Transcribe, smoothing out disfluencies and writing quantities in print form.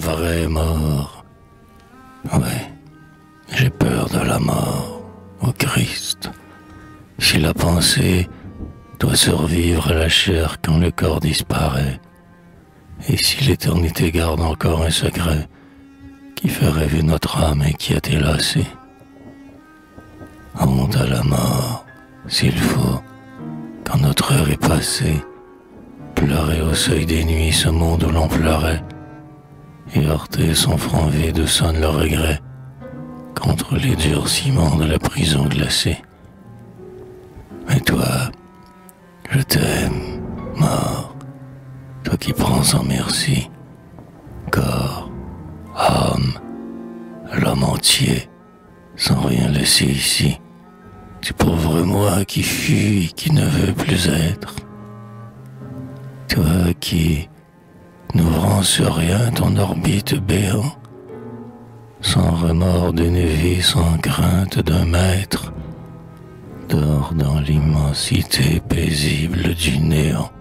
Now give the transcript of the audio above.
vraie mort. Ouais, j'ai peur de la mort, ô Christ. Si la pensée doit survivre à la chair quand le corps disparaît, et si l'éternité garde encore un secret qui fait rêver notre âme et qui a été lassée, honte à la mort, s'il faut, quand notre heure est passée, pleurer au seuil des nuits ce monde où l'on pleurait, et heurter son front vide où sonne le regret contre les durciments de la prison glacée. Mais toi, je t'aime, mort, toi qui prends sans merci corps, âme, l'homme entier, sans rien laisser ici, du pauvre moi qui fuit et qui ne veut plus être. Toi qui, n'ouvrant sur rien ton orbite béant, sans remords d'une vie, sans crainte d'un maître, dors dans l'immensité paisible du néant.